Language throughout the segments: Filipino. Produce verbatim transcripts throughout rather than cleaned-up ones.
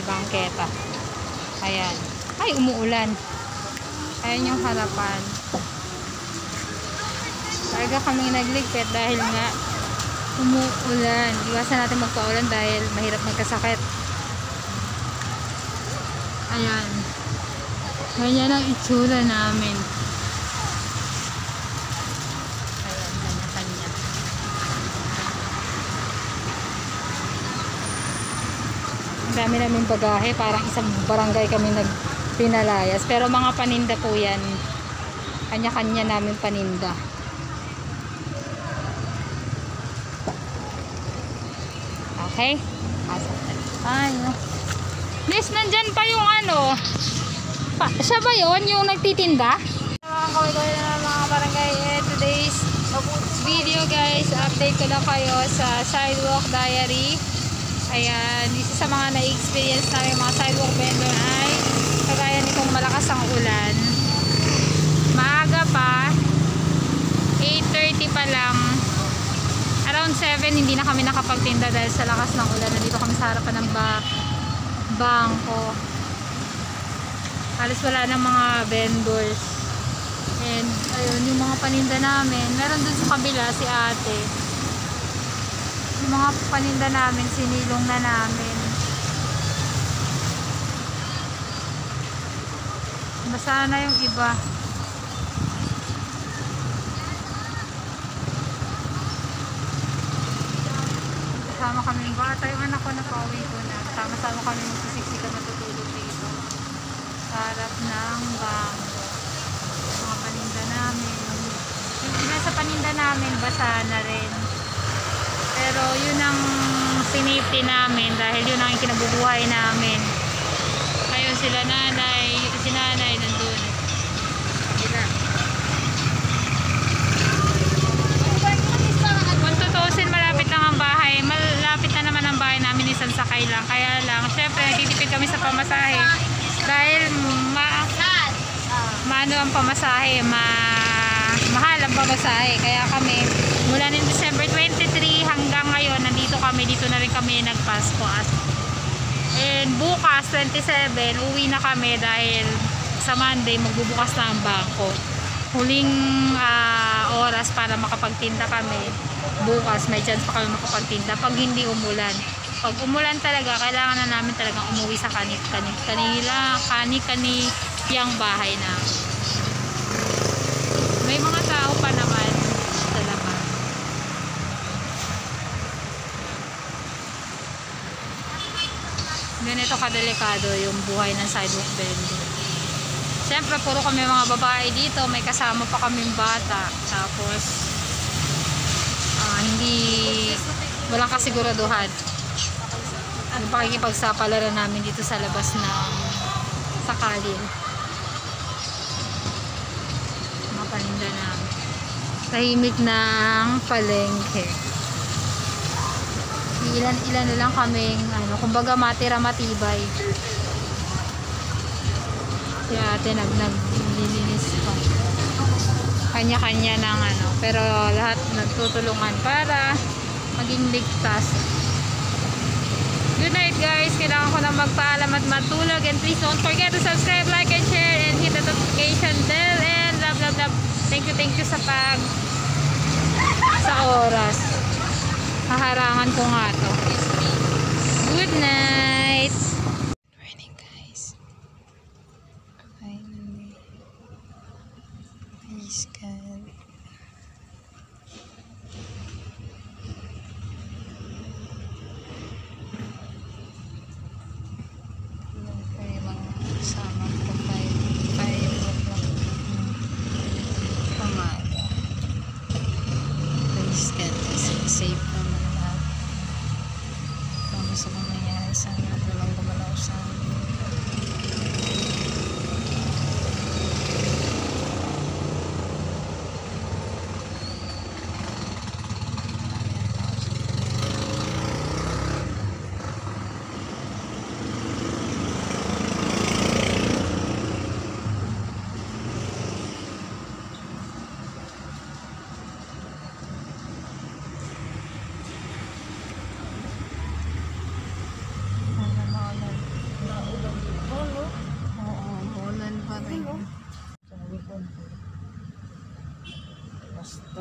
bangketa. Ayan. Ay, umuulan. Ayan yung harapan. Talaga kaming nagligpit dahil nga umuulan. Iwasan natin magpaulan dahil mahirap magkasakit. Ayan. Ganyan ang itsura namin. Ayan, kanya-kanya. Ang dami namin bagahe. Parang isang barangay kami nagpinalayas. Pero mga paninda po yan. Kanya-kanya namin paninda. Okay? Ay, no. Miss, nandyan pa yung ano. Pa, siya ba yun? Yung nagtitinda? Mga kaway-kaway na mga barangay. Eh, today's video guys, update ko lang kayo sa sidewalk diary. Ayan, isa sa mga na-experience namin mga sidewalk vendor ay kagaya nitong malakas ang ulan. Maaga pa, eight thirty pa lang. Around seven hindi na kami nakapagtinda dahil sa lakas ng ulan. Nandito kami sa harapan ng ba bangko. Halos wala ng mga vendors. And ayun, yung mga paninda namin. Meron dun sa kabila si ate. Yung mga paninda namin, sinilong na namin. Basa na yung iba. Kasama kami yung bata. Yung anak ko na pauwi ko na. Sama-sama kami magsisiksikan matutulog dito. Sa harap ng bangko. Mga paninda namin. Yung iba sa paninda namin, basa na rin. Pero yun ang sinipti namin dahil yun ang kinabubuhay namin. Ayun sila nanay, si nanay nandun. Sila. Kung tutusin, malapit lang ang bahay. Malapit na naman ang bahay namin, isang sakay lang. Kaya lang, syempre nagtitipid kami sa pamasahe. Dahil ma maano ang pamasahe, ma mahal ang pamasahe. Kaya kami, mula ng December twenty-three hanggang ngayon, nandito kami, dito na rin kami nagpasko. And bukas, twenty-seven, uwi na kami dahil sa Monday, magbubukas na ang bangko. Huling uh, oras para makapagtinda kami. Bukas, may chance pa kami makapagtinda pag hindi umulan. Pag umulan talaga, kailangan na namin talagang umuwi sa kanit-kanit. Kanila, kani-kani yung bahay na. May mga tao pa naman sa labas. Ganito kadelikado yung buhay ng sidewalk vendor. Siyempre, puro kami mga babae dito. May kasama pa kaming bata. Tapos, uh, hindi, walang kasiguraduhan. Ang pakikipagsapalaran namin dito sa labas ng sakalin. Mga paninda namin. Tahimik ng palengke. Ilan-ilan na lang kaming, ano, kumbaga matira matibay. Kaya ate nag naglilinis pa. Kanya-kanya ng ano, pero lahat nagtutulungan para maging ligtas. Good night guys, kailangan ko na magpaalam at matulog, and please don't forget to subscribe, like and share, and hit the notification bell, and love love love. Thank you, thank you sa pag sa oras. Haharangan ko nga to. Good night. Morning guys. Finally. Please God. Okay, mga kasama ko five o'clock umaga. Please God, kasi safe naman lahat. Kung gusto kong nangyari sa mga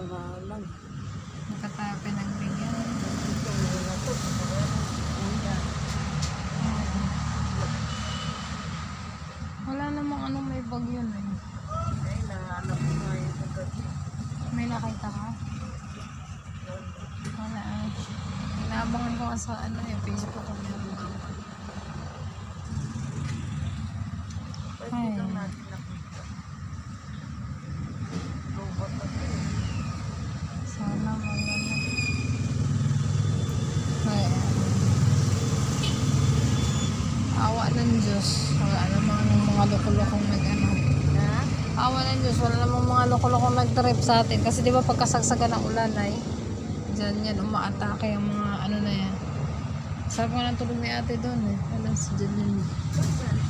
nakalang. Nakatape ng bigyan. Ito, wala to. Uyan. Wala namang anong may bagyo na eh. Ay, nahanap ko nga yung pagkati. May nakita ka? Wala. Inaabangan ko nga sa ano eh, Facebook ko meron. Pwede lang natin nakita. Lubot na ito eh. Sana mga ay, awa ng Diyos. Wala namang mga loko-lokong nag ano. Ha? Awa ng Diyos. Wala namang mga loko-lokong nag-trip sa atin. Kasi di ba pagkasagsagan ng ulan ay dyan yan umaatake ang mga ano na yan. Sarap nga ng tulog ni ate doon eh. Alas dyan yun. Saan?